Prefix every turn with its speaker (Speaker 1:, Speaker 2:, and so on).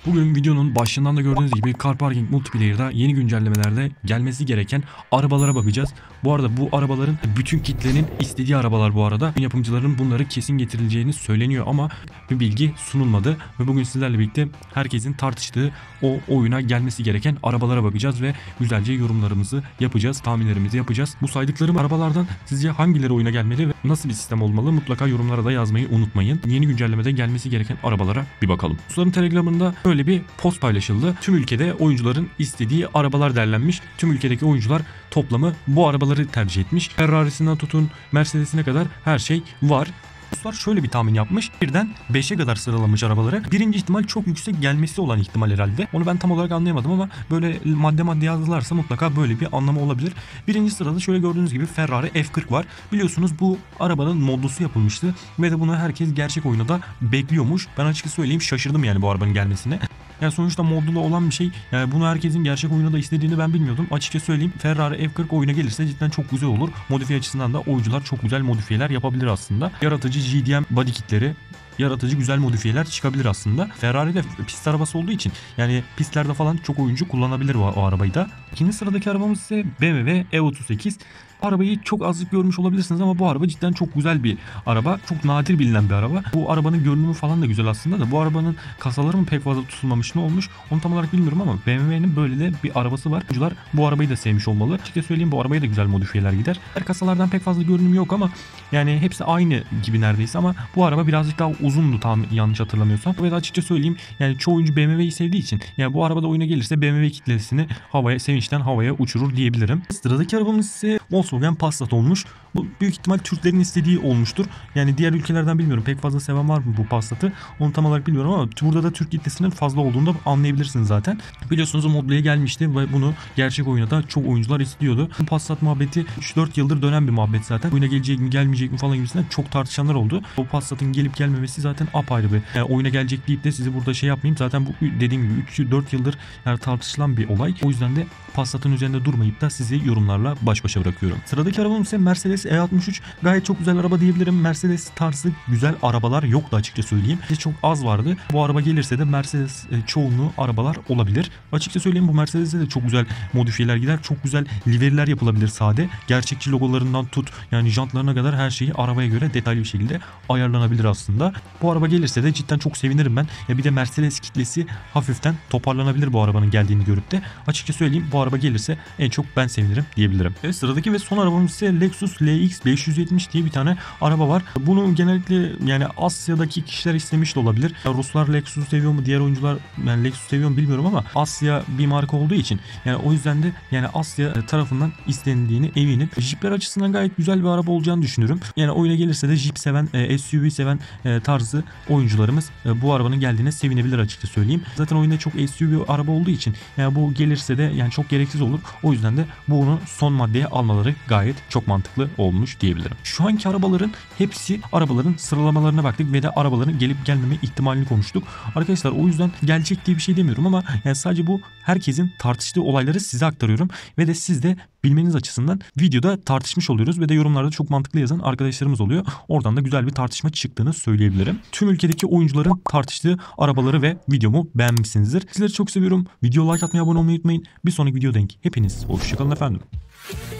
Speaker 1: Bugün videonun başından da gördüğünüz gibi Car Parking Multiplayer'da yeni güncellemelerde gelmesi gereken arabalara bakacağız. Bu arada bu arabaların bütün kitlenin istediği arabalar bu arada. Yapımcıların bunları kesin getirileceğini söyleniyor ama bir bilgi sunulmadı. Ve bugün sizlerle birlikte herkesin tartıştığı o oyuna gelmesi gereken arabalara bakacağız ve güzelce yorumlarımızı yapacağız, tahminlerimizi yapacağız. Bu saydıklarım arabalardan sizce hangileri oyuna gelmeli ve nasıl bir sistem olmalı mutlaka yorumlara da yazmayı unutmayın. Yeni güncellemede gelmesi gereken arabalara bir bakalım. Rusların Telegram'ında böyle bir post paylaşıldı. Tüm ülkede oyuncuların istediği arabalar derlenmiş. Tüm ülkedeki oyuncular toplamı bu arabaları tercih etmiş. Ferrari'sinden tutun Mercedes'ine kadar her şey var. Ruslar şöyle bir tahmin yapmış. Birden 5'e kadar sıralamış arabaları. Birinci ihtimal çok yüksek gelmesi olan ihtimal herhalde. Onu ben tam olarak anlayamadım ama böyle madde yazdılarsa mutlaka böyle bir anlamı olabilir. Birinci sırada şöyle gördüğünüz gibi Ferrari F40 var. Biliyorsunuz bu arabanın modlusu yapılmıştı ve de bunu herkes gerçek oyuna da bekliyormuş. Ben açıkçası söyleyeyim şaşırdım yani bu arabanın gelmesine. Yani sonuçta modlu olan bir şey. Yani bunu herkesin gerçek oyunda da istediğini ben bilmiyordum. Açıkça söyleyeyim Ferrari F40 oyuna gelirse cidden çok güzel olur. Modifiye açısından da oyuncular çok güzel modifiyeler yapabilir aslında. Yaratıcı GDM body kitleri, yaratıcı güzel modifiyeler çıkabilir aslında. Ferrari de pist arabası olduğu için yani pistlerde falan çok oyuncu kullanabilir o arabayı da. İkinci sıradaki arabamız ise BMW E38. Arabayı çok azıcık görmüş olabilirsiniz ama bu araba cidden çok güzel bir araba. Çok nadir bilinen bir araba. Bu arabanın görünümü falan da güzel aslında da bu arabanın kasaları mı pek fazla tutulmamış ne olmuş onu tam olarak bilmiyorum ama BMW'nin böyle de bir arabası var. Oyuncular bu arabayı da sevmiş olmalı. Açıkça söyleyeyim bu arabaya da güzel modifiyeler gider. Her kasalardan pek fazla görünümü yok ama yani hepsi aynı gibi neredeyse ama bu araba birazcık daha uzundu tam yanlış hatırlamıyorsam. Ve açıkça söyleyeyim yani çoğu oyuncu BMW'yi sevdiği için yani bu arabada oyuna gelirse BMW kitlesini sevinçten havaya uçurur diyebilirim. Sıradaki arabamız ise Volkswagen Passat olmuş. Bu büyük ihtimal Türklerin istediği olmuştur. Yani diğer ülkelerden bilmiyorum. Pek fazla seven var mı bu Passat'ı? Onu tam olarak bilmiyorum ama burada da Türk kitlesinin fazla olduğunu da anlayabilirsiniz zaten. Biliyorsunuz o modluya gelmişti ve bunu gerçek oyuna da çok oyuncular istiyordu. Bu Passat muhabbeti 3-4 yıldır dönen bir muhabbet zaten. Oyuna gelecek mi gelmeyecek mi falan gibisinden çok tartışanlar oldu. O Passat'ın gelip gelmemesi zaten apayrı bir. Yani oyuna gelecek deyip de sizi burada şey yapmayayım. Zaten bu dediğim gibi 3-4 yıldır yani tartışılan bir olay. O yüzden de Passat'ın üzerinde durmayıp da sizi yorumlarla baş başa bırakıyorum. Sıradaki arabam ise Mercedes E63. Gayet çok güzel araba diyebilirim. Mercedes tarzı güzel arabalar yoktu açıkça söyleyeyim. Çok az vardı. Bu araba gelirse de Mercedes çoğunluğu arabalar olabilir. Açıkça söyleyeyim bu Mercedes'e de çok güzel modifiyeler gider. Çok güzel liveriler yapılabilir sade. Gerçekçi logolarından tut yani jantlarına kadar her şeyi arabaya göre detaylı bir şekilde ayarlanabilir aslında. Bu araba gelirse de cidden çok sevinirim ben. Ya bir de Mercedes kitlesi hafiften toparlanabilir bu arabanın geldiğini görüp de. Açıkça söyleyeyim bu araba gelirse en çok ben sevinirim diyebilirim. Evet, sıradaki ve son arabamız ise Lexus LX 570 diye bir tane araba var. Bunu genellikle yani Asya'daki kişiler istemiş de olabilir. Ruslar Lexus seviyor mu, diğer oyuncular yani Lexus seviyor mu bilmiyorum ama Asya bir marka olduğu için yani o yüzden de yani Asya tarafından istendiğini eminim. Jeepler açısından gayet güzel bir araba olacağını düşünüyorum. Yani oyuna gelirse de Jeep seven, SUV seven tarzı oyuncularımız bu arabanın geldiğine sevinebilir açıkça söyleyeyim. Zaten oyunda çok SUV araba olduğu için yani bu gelirse de yani çok gereksiz olur. O yüzden de bunu son maddeye almaları gayet çok mantıklı olmuş diyebilirim. Şu anki arabaların hepsi arabaların sıralamalarına baktık ve de arabaların gelip gelmeme ihtimalini konuştuk. Arkadaşlar o yüzden gelecek diye bir şey demiyorum ama yani sadece bu herkesin tartıştığı olayları size aktarıyorum ve de siz de bilmeniz açısından videoda tartışmış oluyoruz ve de yorumlarda çok mantıklı yazan arkadaşlarımız oluyor. Oradan da güzel bir tartışma çıktığını söyleyebilirim. Tüm ülkedeki oyuncuların tartıştığı arabaları ve videomu beğenmişsinizdir. Sizleri çok seviyorum. Video like atmayı, abone olmayı unutmayın. Bir sonraki videoda denk. Hepiniz hoşçakalın efendim.